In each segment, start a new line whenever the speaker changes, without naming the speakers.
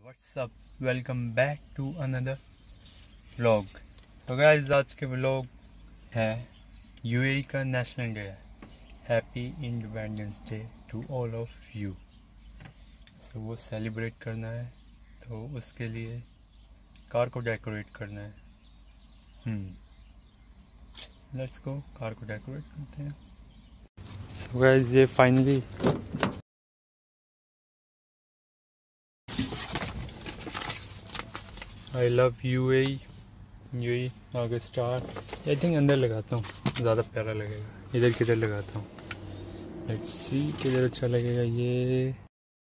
What's up, welcome back to another vlog. तो guys, आज के व्लॉग है यूएई का नेशनल डे है। Happy independence day to all of you. So वो सेलिब्रेट करना है, तो उसके लिए कार को डेकोरेट करना है। लेट्स गो, कार को डेकोरेट करते हैं। सो गाइस, ये फाइनली आई लव यूएई आगे स्टार। आई थिंक अंदर लगाता हूँ, ज़्यादा प्यारा लगेगा। इधर किधर लगाता हूँ, लेट्स सी किधर अच्छा लगेगा ये।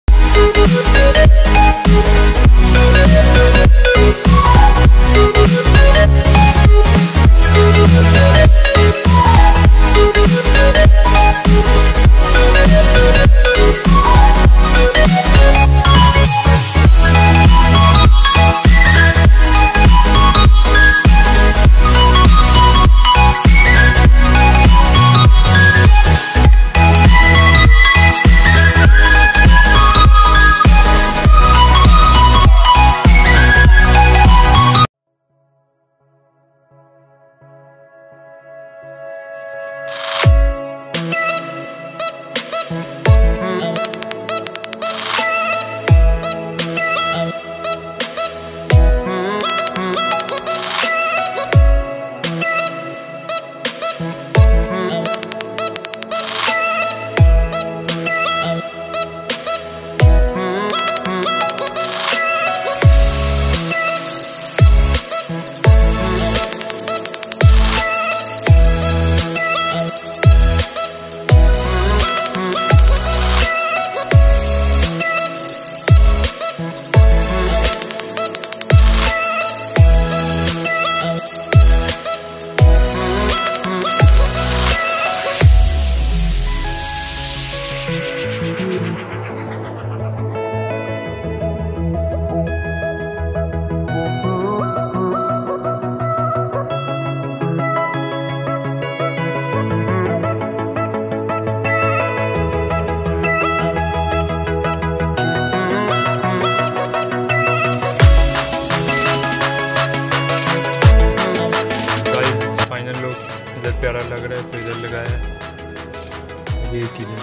इधर प्यारा लग रहा है तो इधर लगाया। ये किधर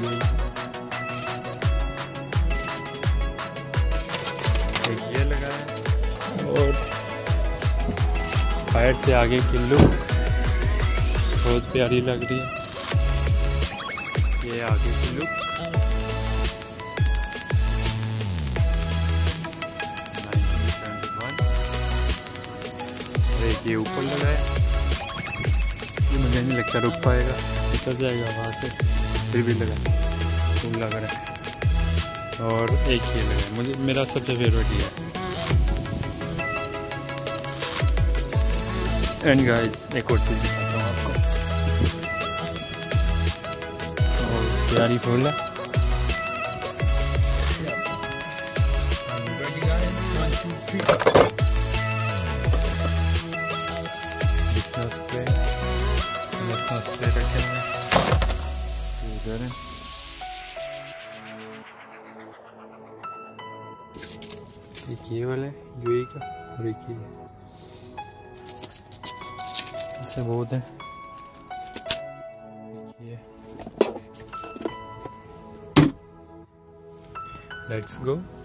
ये लगाया। और फायर से आगे की लुक बहुत प्यारी लग रही है। ये आगे की लुक 1971। एक ये ऊपर लगाया। मुझे नहीं लगता रुक पाएगा, उतर जाएगा वहाँ से। फिर भी लगा, फूल लग रहा है। और एक ये लगा, मुझे मेरा सबसे फेवरेट ये है। एंड गाइस, एक और चीज़ दिखाता हूँ आपको। और प्यारी फूल है। स्प्रे रखे हैं इधर। एक ये वाला है यूएई का, और एक ये ऐसे बहुत है। ये लेट्स गो।